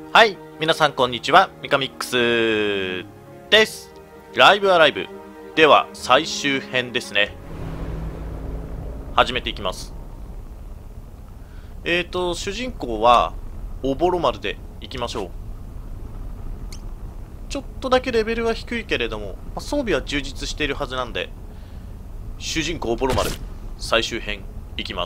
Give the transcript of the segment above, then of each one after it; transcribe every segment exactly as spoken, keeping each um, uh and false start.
はい、皆さんこんにちは、ミカミックスです。ライブアライブでは最終編ですね。始めていきます。えーと、主人公はおぼろ丸でいきましょう。ちょっとだけレベルは低いけれども、まあ、装備は充実しているはずなんで、主人公おぼろ丸最終編いきます。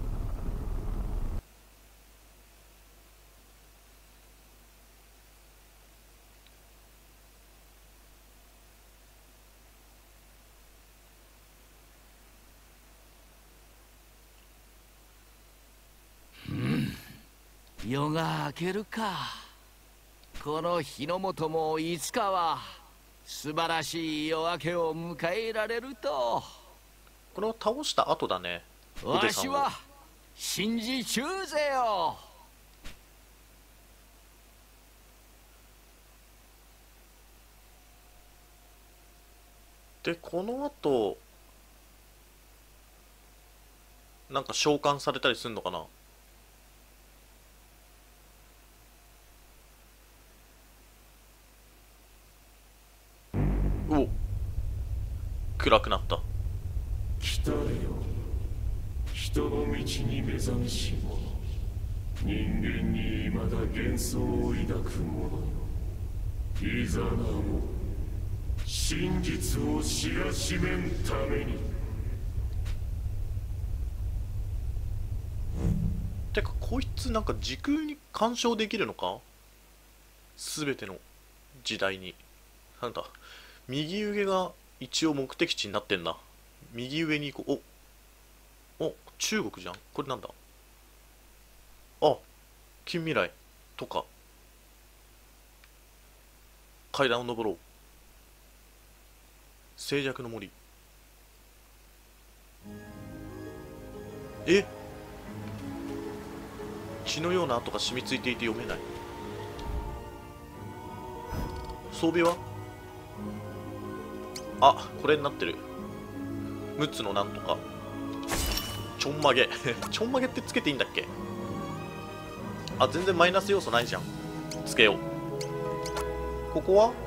夜が明けるか。この日の本もいつかは素晴らしい夜明けを迎えられると。 これを倒した後だね。 わしは信じちゅうぜよ。 で、この後なんか召喚されたりするのかな。お、暗くなった。 来たれよ、人の道に目覚めし者、人間に未だ幻想を抱く者よ。いざなお真実を知らしめんために。 てかこいつなんか時空に干渉できるのか、全ての時代に。なんだ、右上が一応目的地になってんな。右上に行こう。おお、中国じゃん。これなんだ。あ、近未来とか。階段を登ろう。静寂の森。え、血のような跡が染みついていて読めない。装備はあ、これになってる。むつのなんとかちょんまげちょんまげってつけていいんだっけ。あ、全然マイナス要素ないじゃん。つけよう。ここは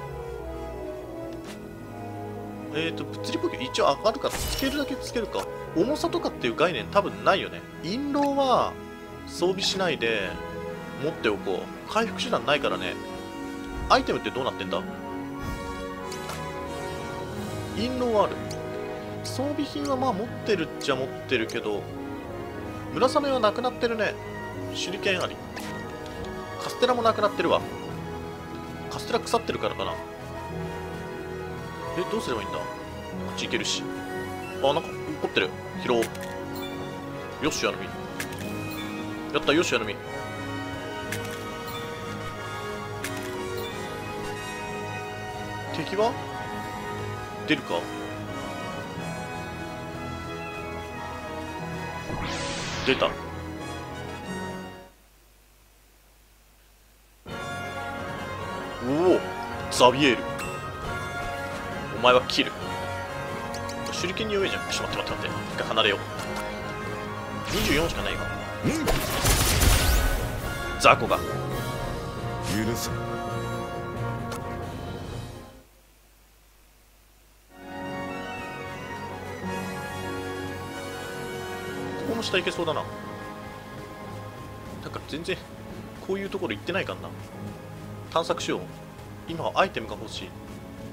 えーと物理武器一応上がるか、つけるだけつけるか。重さとかっていう概念多分ないよね。印籠は装備しないで持っておこう。回復手段ないからね。アイテムってどうなってんだ。印籠はある。装備品はまあ持ってるっちゃ持ってるけど、村雨はなくなってるね。手裏剣あり。カステラもなくなってるわ。カステラ腐ってるからかな。え、どうすればいいんだ。こっち行けるし。あ、なんか怒ってる。拾おう。よし、やるみ。やった、よし、やるみ。敵は出るか。出た。おお、ザビエール。お前は切る。手裏剣に弱いじゃん。ちょっと待って待って待って。一回離れよう。にじゅうよんしかないが。雑魚が許せ。 ここの下行けそうだな。なんか全然こういうところ行ってないかな。探索しよう。今はアイテムが欲しい。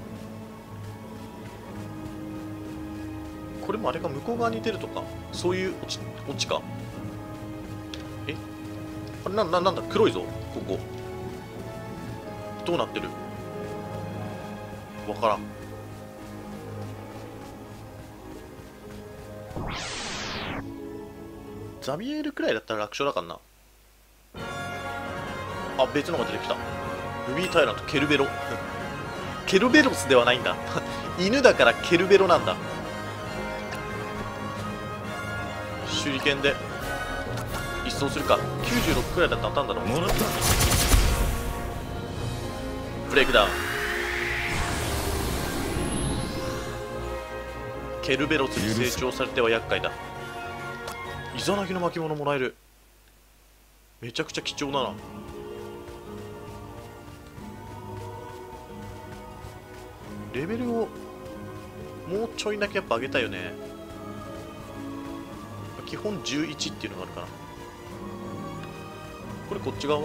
これもあれが向こう側に出るとか、そういうオチ、オチか。え、あれな、な、なんだ、黒いぞここ。どうなってるわからん。ザビエールくらいだったら楽勝だからな。あ、別のが出てきた。ルビータイラント、ケルベロケルベロスではないんだ犬だからケルベロなんだ。手裏剣で一掃するか。きゅうじゅうろくくらいだったら当たんだろう。 もらった。 ブレイクダウン。ケルベロスに成長されては厄介だ。イザナギの巻物もらえる。めちゃくちゃ貴重だな。 レベルをもうちょいだけやっぱ上げたいよね。基本じゅういちっていうのがあるかな。これこっち側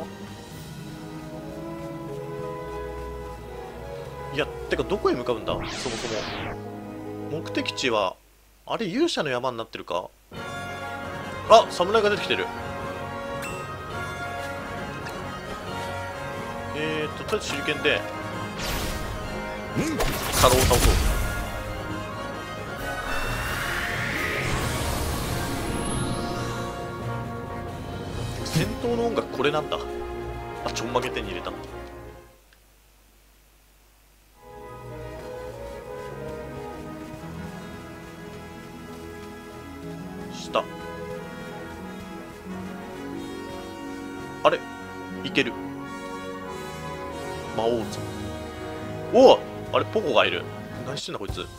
はいや、てかどこへ向かうんだそもそも。目的地はあれ勇者の山になってるか。あ、侍が出てきてる。えーっととりあえず手裏剣でカロを倒そう。戦闘の音楽これなんだ。あ、ちょんまげ手に入れた。下あれいける。魔王像。おお、あれポコがいる。何してんだこいつ。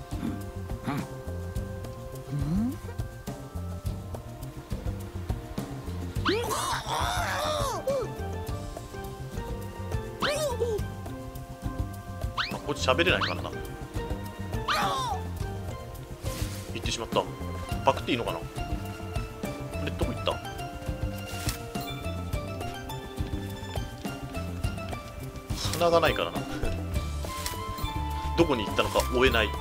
こっち喋れないからな。行ってしまった。パクっていいのかな。あれどこ行った。鼻がないからなどこに行ったのか追えない。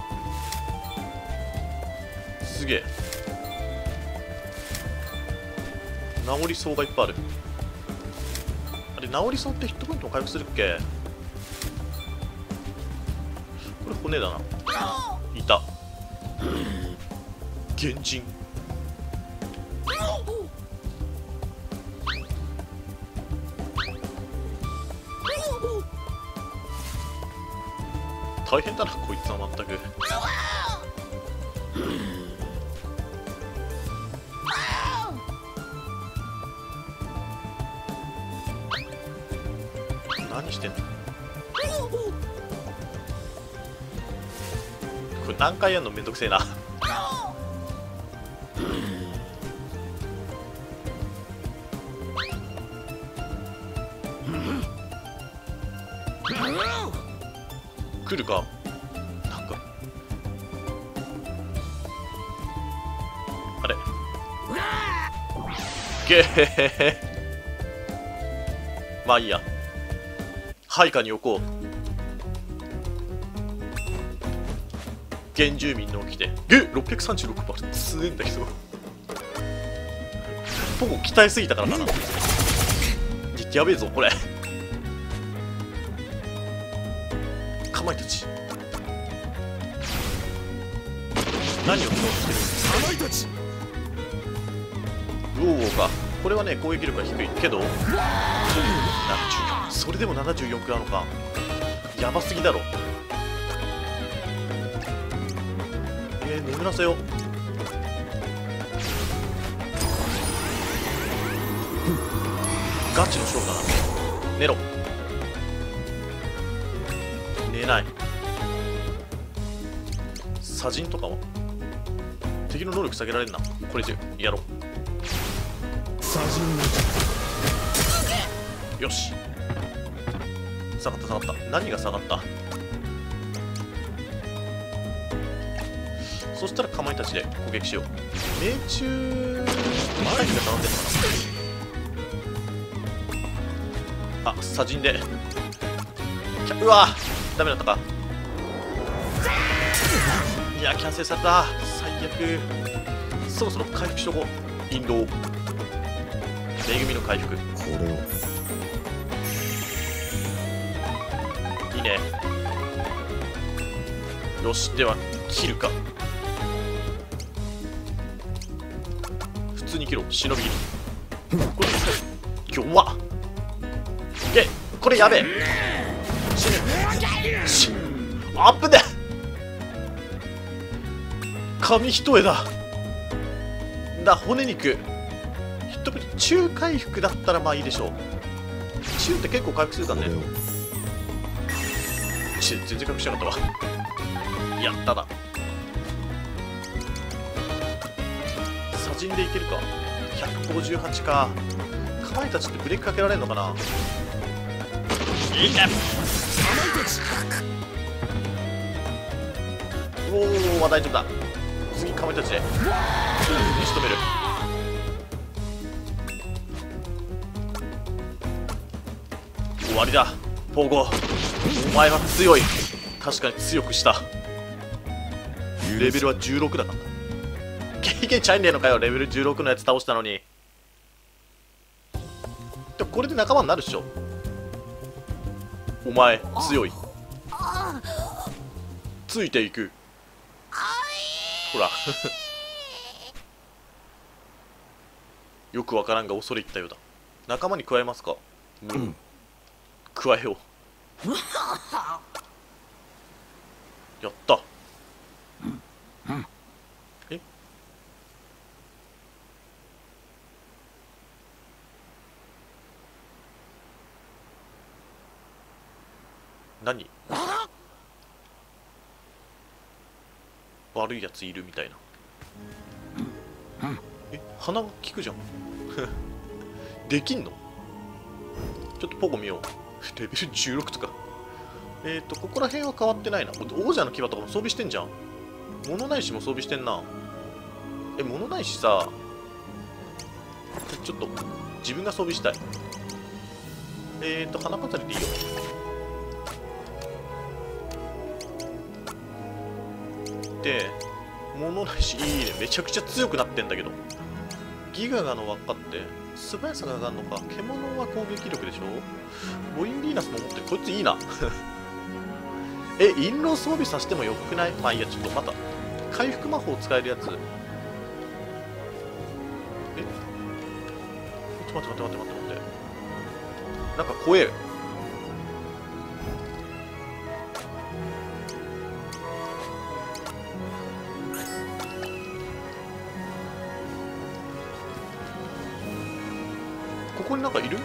すげえ。治りそうがいっぱいある。あれ治りそうってヒットポイントも回復するっけ。これ骨だな。いた原人。大変だなこいつは。全く何してんのこれ。何回やるのめんどくせえな来るか。なんかあれゲーまあいいや。配下に置こう。原住民の起きてゲろっぴゃくさんじゅうろくパー強えんだけどポコ鍛えすぎたからかな。やべえぞこれ。かまいたち何を取ろうとしてる。かまいたちウオーか。これはね攻撃力が低いけどななじゅうよん、それでもななじゅうよんくらいなのか。やばすぎだろ。えー、眠らせよう。ガチの勝負だな。寝ろ。寝ない。砂塵とかは敵の能力下げられるな。これでやろう。砂塵よし。下がった下がった。何が下がった。そしたらかまいたちで攻撃しよう。命中回避が頼んでるのかな。あ、砂塵で。うわダメだったか。いやキャンセルされた。最悪。そろそろ回復しとこう。引導恵みの回復。これをいいね。よし、では切るか。普通に切ろう。忍び切り。これ弱っ。げこれやべえ。死ぬ。しアップで紙一重だ。だ骨肉ヒットポイント中回復だったらまあいいでしょう。中って結構回復するからね。ち全然回復しなかったわ。やったな。砂塵でいけるか。ひゃくごじゅうはちか。かまいたちってブレーキかけられるのかな。いいね。かまいたちおお大丈夫だ。次かまいたちで仕留める。終わりだポーゴ、お前は強い。確かに強くした。レベルはじゅうろくだから。経験ちゃいんねえのかよ、レベルじゅうろくのやつ倒したのに。でもこれで仲間になるっしょ。お前強い。ついていく。ほらよくわからんが恐れ入ったようだ。仲間に加えますか。うん、加えよう。やった。え何、悪いやついるみたいな。え、鼻が効くじゃんできんの。ちょっとポコ見よう。レベルじゅうろくとか。えっとここら辺は変わってないな。王者の牙とかも装備してんじゃん。物ないしも装備してんな。え、物ないしさ、ちょっと自分が装備したい。えっと花飾りでいいよ。で物ないし、いいね。めちゃくちゃ強くなってんだけど。ギガガの輪っかって素早さが上がるのか。獣は攻撃力でしょ。ボインビーナスも持ってる。こいついいなえ、印籠装備させてもよくない？まあいいや、ちょっとまた回復魔法使えるやつ。え、ちょっと待って待って待って待って待って、なんか怖え。ここになんかいる？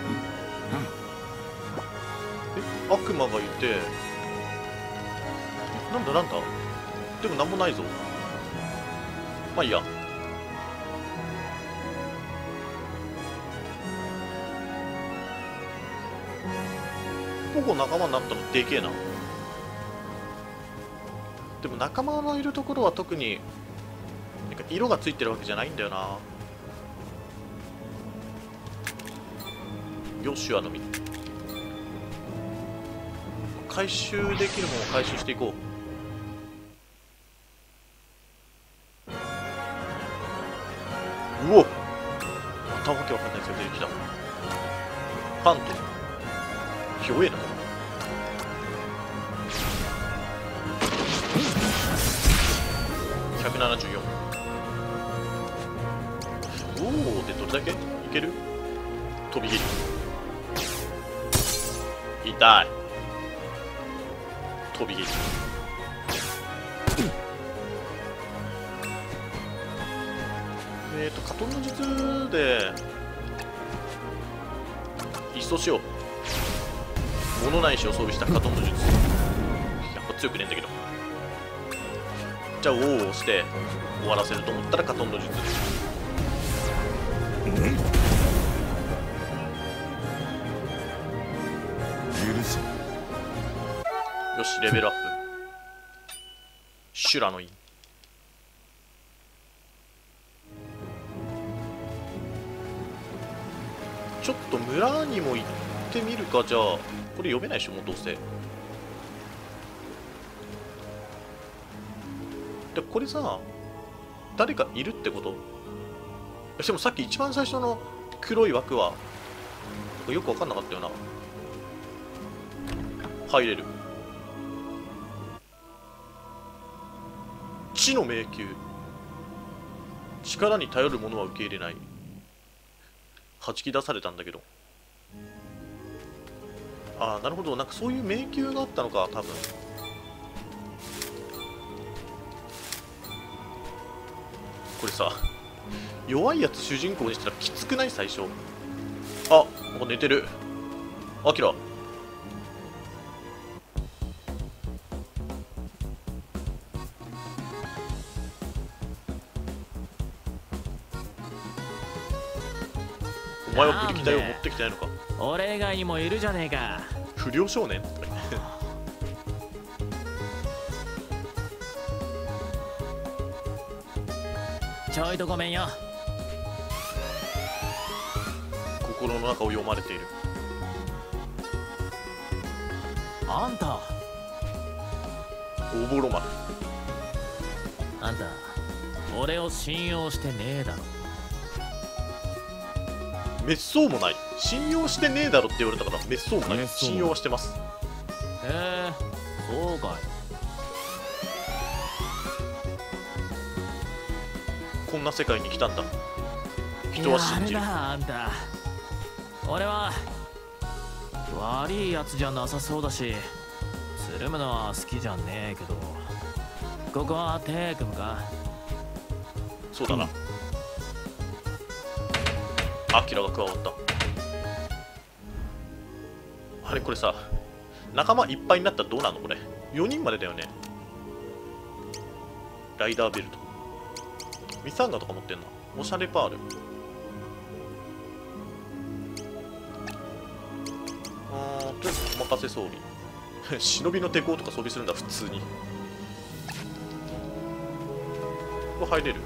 え、悪魔がいて、なんだなんだ。でもなんもないぞ。まあいいや。ポコ仲間になったのでけえな。でも仲間のいるところは特になんか色がついてるわけじゃないんだよな。ヨシュアの実回収できるものを回収していこう。うおっ、またわけわかんないですよ出てきた。パントひょえな。ひゃくななじゅうよん。おおでどれだけいける。飛び切り痛い。飛び切りえっとカトンの術でいっそしよう。物ないしを装備したカトンの術。やっぱ強くねえんだけど。じゃあ王を押して終わらせると思ったらカトンの術。よしレベルアップ。修羅の印。ちょっと村にも行ってみるか。じゃあこれ読めないでしょもうどうせ。でこれさ誰かいるってこと？でもさっき一番最初の黒い枠はよく分かんなかったよな。入れる。地の迷宮。力に頼る者は受け入れない。弾き出されたんだけど。ああなるほど、なんかそういう迷宮があったのか多分。これさ弱いやつ主人公にしたらきつくない？最初。あ、なんか寝てる。アキラ。お前はブリキ台を持ってきてないのか。 俺以外にもいるじゃねえか。 不良少年ちょいとごめんよ。 心の中を読まれている。 あんたおぼろ丸。 あんた俺を信用してねえだろ。 滅相もない。信用してねえだろって言われたから滅相もない。 滅相信用はしてます。 へえ、そうかい。 こんな世界に来たんだ。人は信じる。 やるなあんた。俺は悪いやつじゃなさそうだし、つるむのは好きじゃねえけど、ここは手組むか。 そうだな。アキラが加わった。あれこれさ、仲間いっぱいになったらどうなのこれ。よにんまでだよね。ライダーベルト。ミサンガとか持ってんな。オシャレパール。あー、とりあえずお任せ装備。忍びの手甲とか装備するんだ、普通に。これ入れる。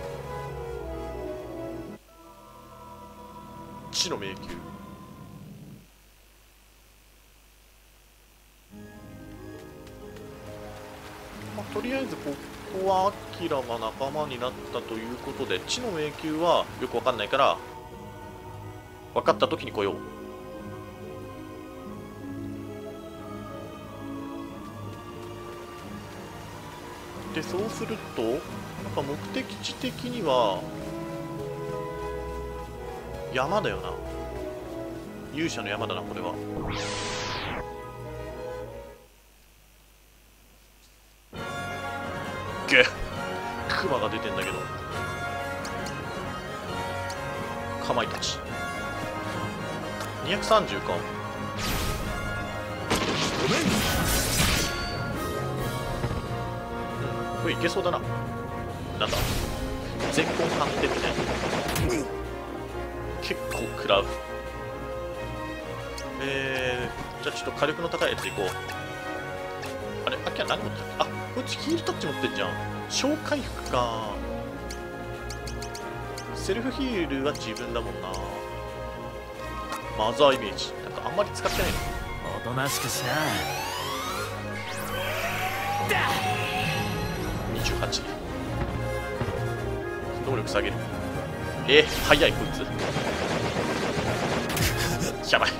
地の迷宮。まあ、とりあえずここはアキラが仲間になったということで、地の迷宮はよくわかんないから分かった時に来よう。でそうするとなんか目的地的には山だよな。勇者の山だなこれは。げっ、クマが出てんだけど。かまいたちにひゃくさんじゅうか。うん、これいけそうだな。なんだ全根反転みたいな。結構食らう。えー、じゃあちょっと火力の高いやついこう。あれ、アキラ何持ってる？あ、こいつヒールタッチ持ってんじゃん。小回復か。セルフヒールは自分だもんな。マザーイメージなんかあんまり使ってないの。 おとなしくしな。 にじゅうはち。能力下げる。えー、早いこいつ。やばい。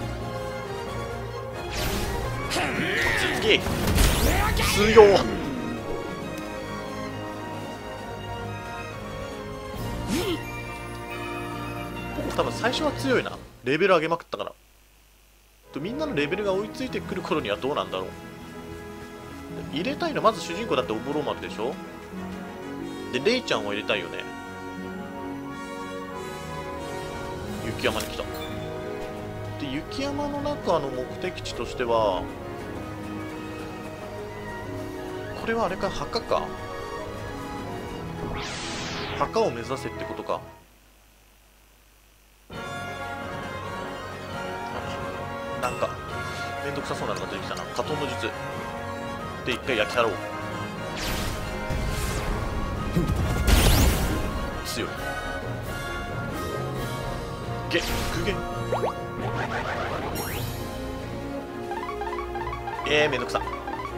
すげえ強っ。多分最初は強いな。レベル上げまくったから。とみんなのレベルが追いついてくる頃にはどうなんだろう。入れたいのまず主人公だっておぼろ丸でしょ。でレイちゃんを入れたいよね。雪山に来た。で雪山の中の目的地としてはこれはあれか、墓か。墓を目指せってことか。なんかめんどくさそうなのが出てきたな。火遁の術で一回焼き払おう。強い。げ復元。えー、めんどくさ。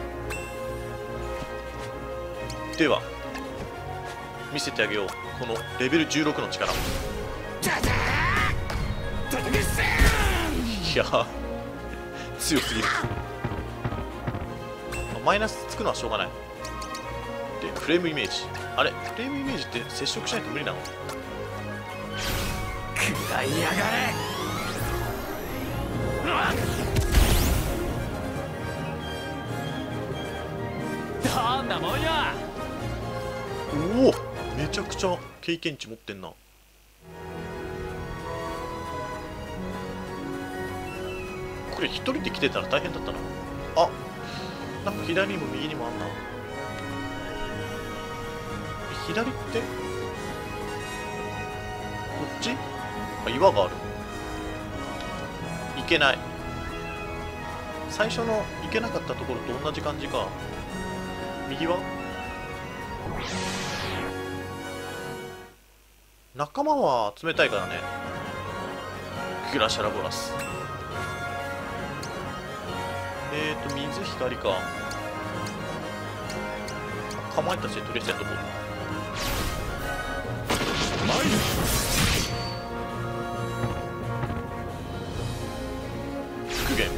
では見せてあげよう、このレベルじゅうろくの力。いやー強すぎる。マイナスつくのはしょうがない。でフレームイメージ。あれフレームイメージって接触しないと無理なの？ 食らいやがれ。 どんなもんや。 おおめちゃくちゃ経験値持ってんな。これ一人で来てたら大変だったな。あ、なんか左にも右にもあんな。左ってこっち？あ、岩がある。行けない。最初の行けなかったところと同じ感じか。右は仲間は冷たいからね。グラシャラボラス。えーと水光か。かまいたちでとりあえずやっとこう。復元。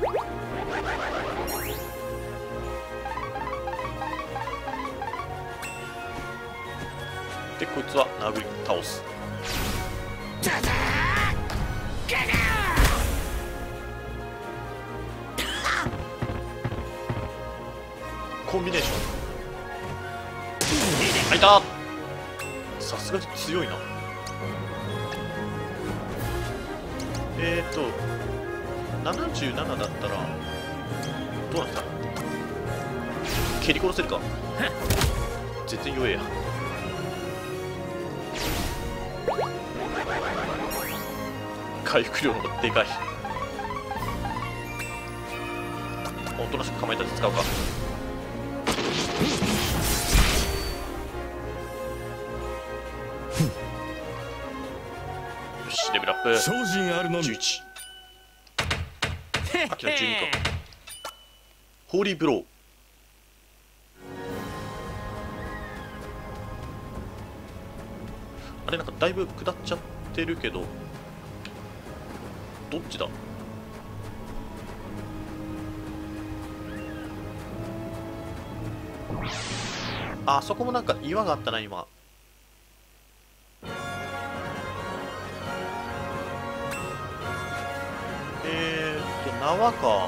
でこいつは殴り倒す。コンビネーション。あ、いた。さすがに強いな。えーとななじゅうななだったらどうなった。蹴り殺せるか。全然弱えや。回復量の方がでかい。おとなしく構えたって使うか。よし、レベルアップ。 精進あるのみ。 じゅういち。アキラじゅうにか。ホーリーブロー。あれ、なんかだいぶ下っちゃってるけど、どっちだ。あそこもなんか岩があったな今。えーっと縄か。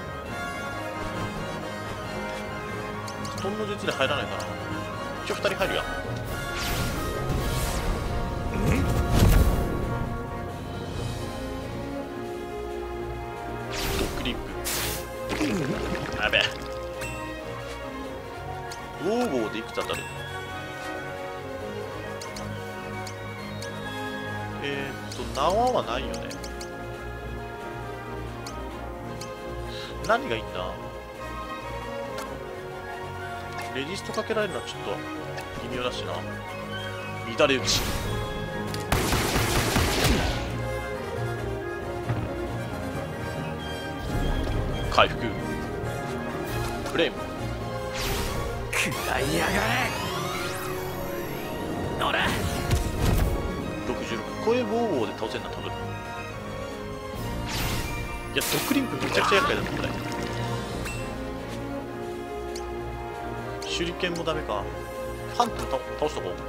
布団の術で入らないかな。一応ふたり入るや。ドッグリップ。やべえ。ウォーゴーでいくつ当たる。えーっと縄はないよね。何がいいんだ。レジストかけられるのはちょっと微妙だしな。乱れ打ち。回復。フレーム。 食らいやがれ。乗れ。 ろくじゅうろく。こういうウォーウォーで倒せるな多分。いやドッグリンプめちゃくちゃ厄介だったこれ。手裏剣もダメか。ファントム倒しとこう。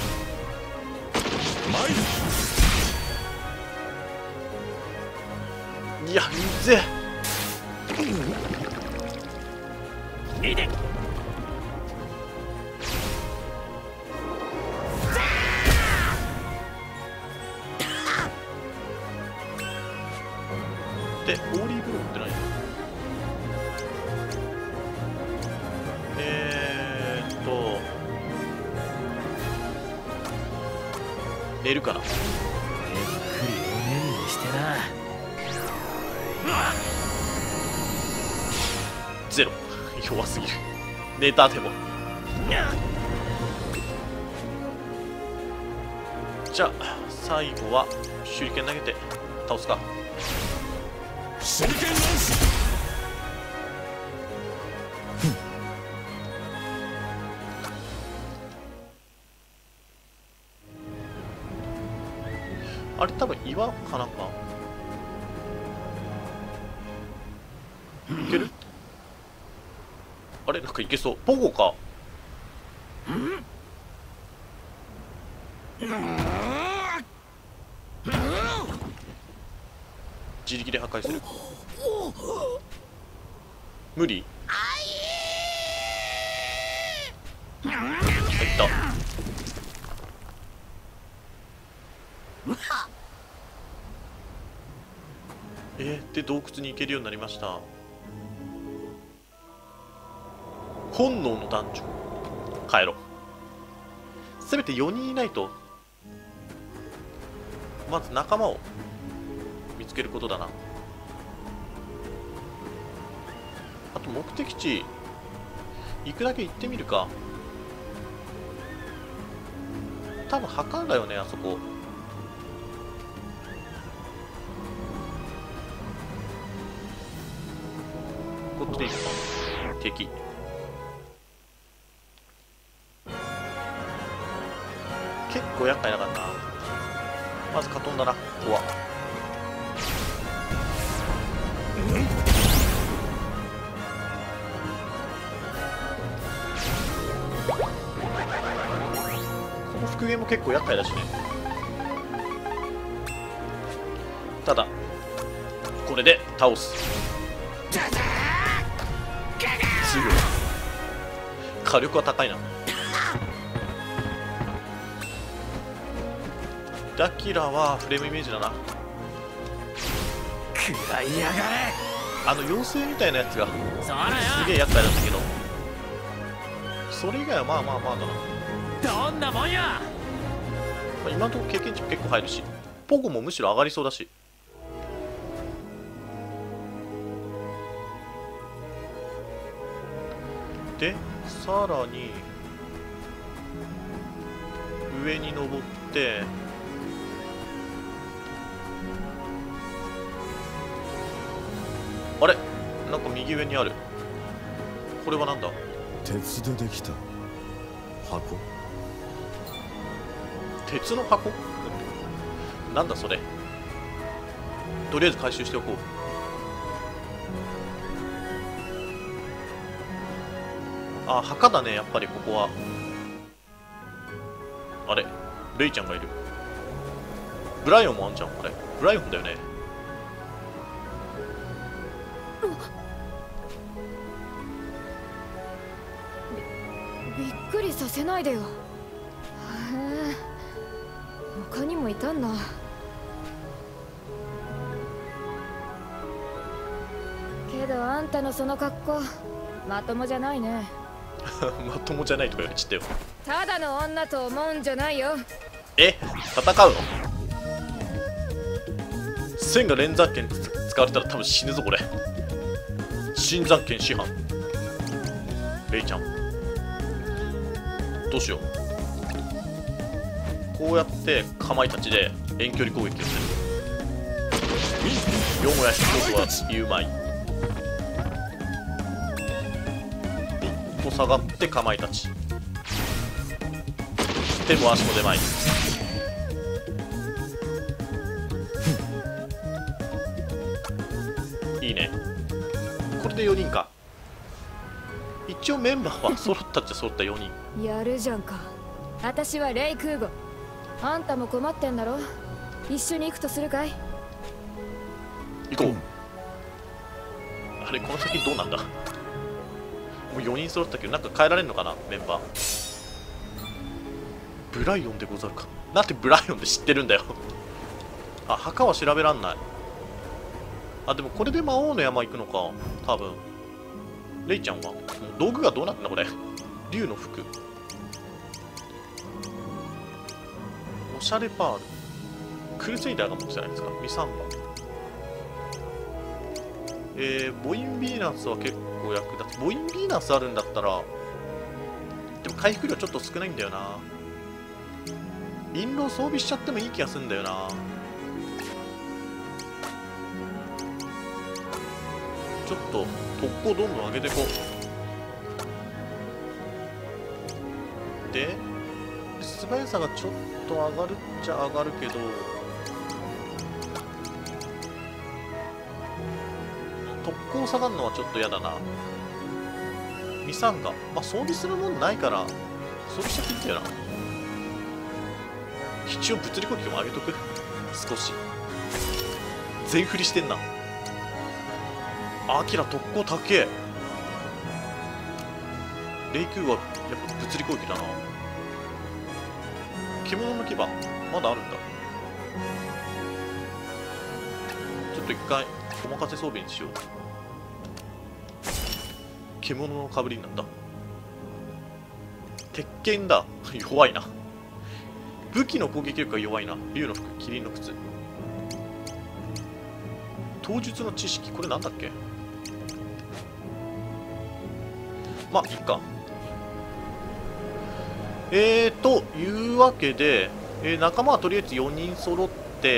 いやうぜえ。いいね。で、オーリーブローって何？えーっと寝るかな。 ゆっくりおねんねしてな。 ゼロ。弱すぎる。寝たでも。じゃあ最後は手裏剣投げて倒すか。 手裏剣ランス。 あれ多分岩かなんかいける。あれなんかいけそう。ポゴか。自力で破壊する。無理。いった。えー、で洞窟に行けるようになりました。本能の男女。帰ろう。せめてよにんいないと。まず仲間を見つけることだな。あと目的地行くだけ行ってみるか。 多分墓だよね、あそこ。こっちでいいのか。敵。結構厄介だからな。まずカトンだな、ここは。この復元も結構厄介だしね。ただこれで倒す。強い。火力は高いな。ダキラはフレームイメージだな。 食らいやがれ。 あの妖精みたいなやつがそらよすげえ厄介だったけど、それ以外はまあまあまあだな。 どんなもんや。 まあ、今のところ経験値も結構入るし、ポゴもむしろ上がりそうだし。でさらに上に登って、あれなんか右上にある。これはなんだ。 鉄でできた箱。 鉄の箱なんだそれ。とりあえず回収しておこう。あ、墓だね、やっぱりここは。あれレイちゃんがいる。ブライオンもあんじゃん。これブライオンだよね。 びっくりさせないでよ。へえ、他にもいたんだ。けどあんたのその格好まともじゃないね。 まともじゃないとか言われちったよ。 ただの女と思うんじゃないよ。 え、戦うの。千が連山剣使われたら多分死ぬぞこれ。新山剣師範レイちゃんどうしよう。こうやってかまいたちで遠距離攻撃をする。よもやし一つは言うまい。一歩下がってかまいたち。手も足も出まい。いいね。これでよにんか。一応メンバーは揃ったっちゃ揃ったよにん。 やるじゃんか。私はレイ空母。あんたも困ってんだろ。一緒に行くとするかい。 行こう。あれこの先どうなんだ。もうよにん揃ったけどなんか変えられるのかなメンバー。ブライオンでござるか。なんでブライオンで知ってるんだよ。あ、墓は調べらんない。あ、でもこれで魔王の山行くのか多分。レイちゃんはもう道具がどうなってんだこれ。竜の服、おしゃれパール、クルセイダーが持ってたじゃないですか。ミサンバ、えー、ボインビーナスは結構役立つ。ボインビーナスあるんだったら、でも回復量ちょっと少ないんだよな。印籠装備しちゃってもいい気がするんだよな。ちょっと特攻どんどん上げていこう。で素早さがちょっと上がるっちゃ上がるけど、特攻下がるのはちょっと嫌だな。ミサンガ、まあ装備するもんないから装備しちゃっていいんだよな。一応物理攻撃も上げとく。少し全振りしてんな。アキラ特攻高え。レイクーはやっぱ物理攻撃だな。獣の牙まだあるんだ。ちょっと一回お任せ装備にしよう。獣のかぶりになった。鉄拳だ。弱いな。武器の攻撃力が弱いな。竜の服、キリンの靴、刀術の知識、これなんだっけ。まあいいか。 えーというわけで、えー、仲間はとりあえずよにん揃って、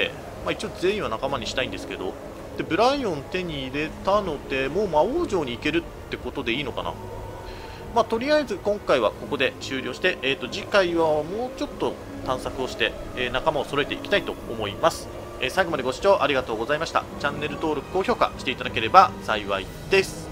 まあ、一応全員は仲間にしたいんですけど、でブライオン手に入れたのでもう魔王城に行けるってことでいいのかな。まあ、とりあえず今回はここで終了して、えー、と次回はもうちょっと探索をして、えー、仲間を揃えていきたいと思います。えー、最後までご視聴ありがとうございました。チャンネル登録高評価していただければ幸いです。